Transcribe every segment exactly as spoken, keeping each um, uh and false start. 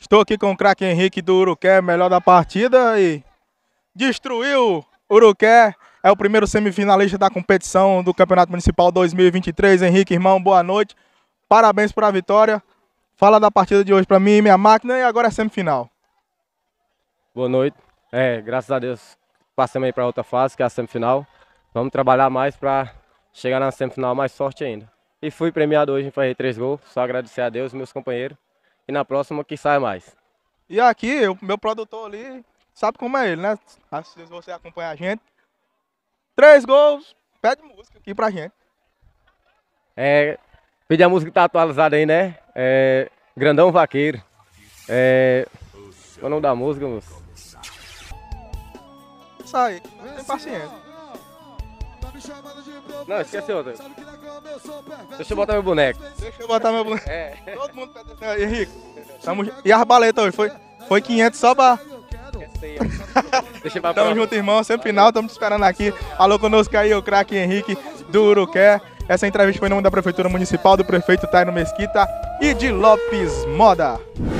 Estou aqui com o craque Henrique do Uruqué, melhor da partida e destruiu o Uruqué. É o primeiro semifinalista da competição do Campeonato Municipal dois mil e vinte e três. Henrique, irmão, boa noite. Parabéns por a vitória. Fala da partida de hoje para mim e minha máquina e agora é semifinal. Boa noite. É, graças a Deus passamos aí para outra fase, que é a semifinal. Vamos trabalhar mais para chegar na semifinal mais forte ainda. E fui premiado hoje em fazer três gols. Só agradecer a Deus e meus companheiros. E na próxima que saia mais. E aqui, o meu produtor ali, sabe como é ele, né? Se você acompanha a gente. Três gols, pede música aqui pra gente. É, pedir a música que tá atualizada aí, né? É, Grandão Vaqueiro. É, qual é o nome da música, moço? Isso aí, tem paciência. Não, esqueci outra. Deixa eu botar meu boneco. Deixa eu botar meu boneco. É. Todo mundo pede atenção aí, Henrique. Tamo... E as baletas hoje? Foi, foi quinhentos só pra... Deixa eu pra Tamo junto, irmão. Sempre final, estamos te esperando aqui. Alô conosco aí, o craque Henrique do Uruqué. Essa entrevista foi em nome da Prefeitura Municipal, do prefeito Taino Mesquita e de Lopes Moda.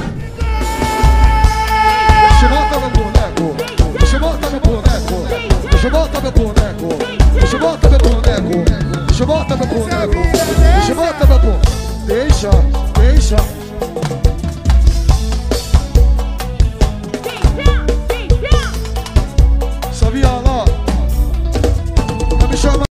Deixa eu botar meu boneco. Deixa eu botar meu boneco. Deixa eu botar meu boneco. Deixa eu botar meu boneco. Deixa eu botar meu boneco. Deixa eu botar meu boneco. Deixa, deixa.